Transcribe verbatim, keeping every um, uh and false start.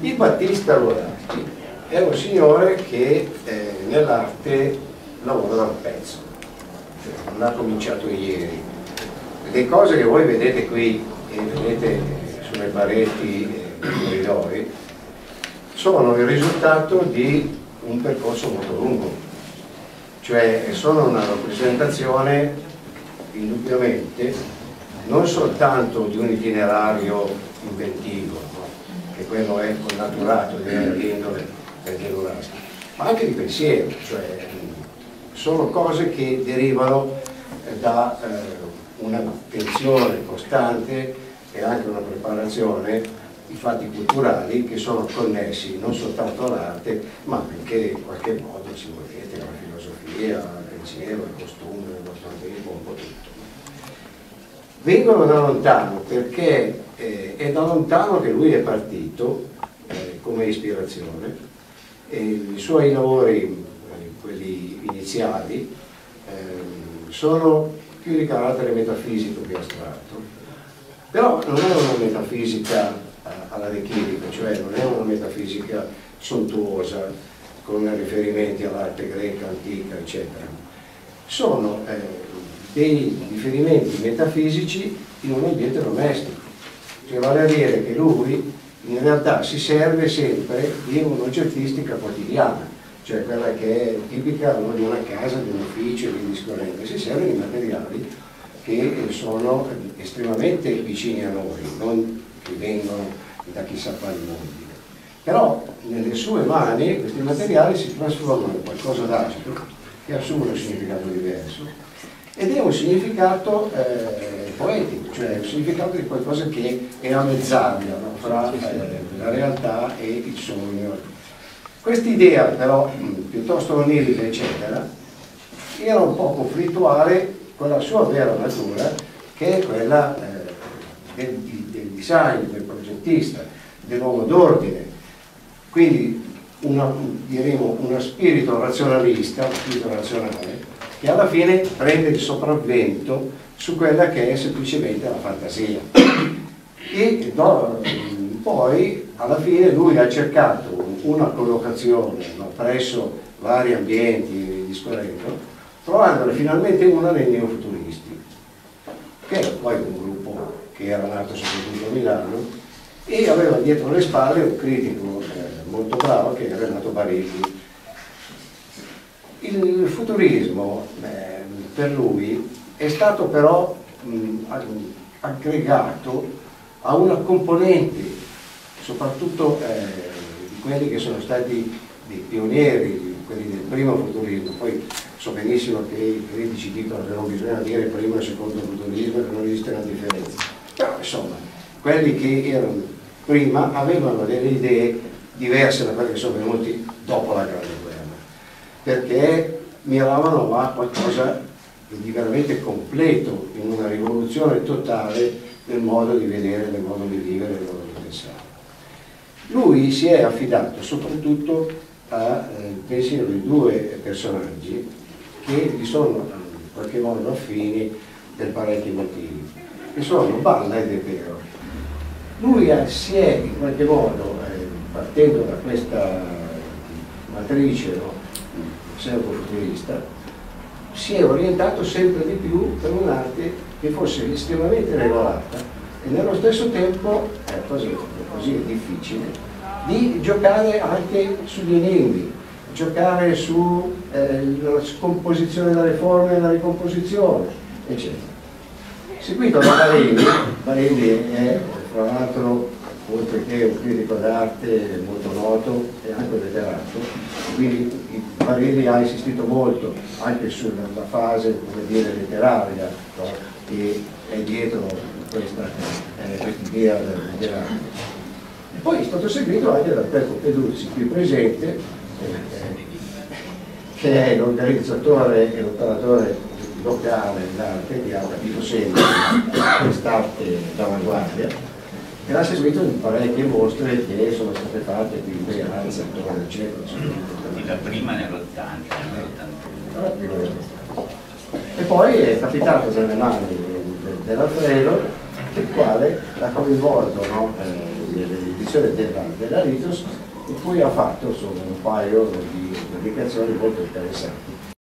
Il Battista Lorati è un signore che eh, nell'arte lavora da un pezzo, cioè, non ha cominciato ieri. Le cose che voi vedete qui e vedete sulle pareti e nei corridoi sono il risultato di un percorso molto lungo, cioè sono una rappresentazione indubbiamente non soltanto di un itinerario inventivo, no? Che quello è connaturato dell'indole del Geluraschi, ma anche di pensiero, cioè sono cose che derivano da eh, un'attenzione costante e anche una preparazione di fatti culturali che sono connessi non soltanto all'arte, ma anche in qualche modo, se volete, alla filosofia, al pensiero, al costume, allo statuismo, un po' tutto. Vengono da lontano perché eh, è da lontano che lui è partito eh, come ispirazione, e i suoi lavori, eh, quelli iniziali, eh, sono più di carattere metafisico che astratto, però non è una metafisica eh, alla De Chirico, cioè non è una metafisica sontuosa con riferimenti all'arte greca, antica, eccetera. Sono eh, dei riferimenti metafisici in un ambiente domestico, cioè vale a dire che lui in realtà si serve sempre di un'oggettistica quotidiana, cioè quella che è tipica no, di una casa, di un ufficio e via discorrendo, si serve di materiali che sono estremamente vicini a noi, non che vengono da chissà quali mondi. Però nelle sue mani questi materiali si trasformano in qualcosa d'altro che assume un significato diverso. Ed è un significato eh, poetico, cioè un significato di qualcosa che è a mezz'aria no? Fra eh, la realtà e il sogno. Quest'idea però, mh, piuttosto onirica, eccetera, era un po' conflittuale con la sua vera natura, che è quella eh, del, del design, del progettista, dell'uomo d'ordine. Quindi una, diremo, uno spirito razionalista, uno spirito razionale, che alla fine prende il sopravvento su quella che è semplicemente la fantasia. E no, poi alla fine lui ha cercato una collocazione no, presso vari ambienti discorrendo, trovandone finalmente una nei neofuturisti, che era poi un gruppo che era nato soprattutto a Milano e aveva dietro le spalle un critico eh, molto bravo che era Renato Barilli. Il futurismo eh, per lui è stato però mh, aggregato a una componente, soprattutto eh, di quelli che sono stati dei pionieri, quelli del primo futurismo. Poi so benissimo che i critici dicono che non bisogna dire primo e secondo futurismo, che non esiste una differenza. Però insomma, quelli che erano prima avevano delle idee diverse da quelle che sono venuti dopo la Grande Guerra, perché miravano a qualcosa di veramente completo, in una rivoluzione totale del modo di vedere, del modo di vivere, del modo di pensare. Lui si è affidato soprattutto al eh, pensiero di due personaggi che gli sono in qualche modo affini per parecchi motivi, che sono Balla e De Pero. Lui è, si è in qualche modo, eh, partendo da questa matrice no, pseudo-futurista, si è orientato sempre di più per un'arte che fosse estremamente regolata e nello stesso tempo, è così, così è difficile, di giocare anche sugli enigmi, giocare sulla eh, scomposizione delle forme e la ricomposizione, eccetera. Seguito da Barilli. Barilli è, tra l'altro, oltre che un critico d'arte molto noto e anche letterato, quindi Barilli ha insistito molto anche sulla fase, come dire, letteraria no? Che è dietro questa eh, idea dell'arte. E poi è stato seguito anche da Peppo Peduzzi, qui presente, eh, che è l'organizzatore e l'operatore locale d'arte, che ha capito sempre quest'arte d'avanguardia, e l'ha seguito in parecchie mostre che sono state fatte qui in Brianza, attorno al centro. La prima nell'ottanta. E poi è capitato nelle mani dell'Alfredo, il quale l'ha coinvolto no? eh, nelle edizioni edizione della, della Ritos, in cui ha fatto insomma, un paio di pubblicazioni molto interessanti.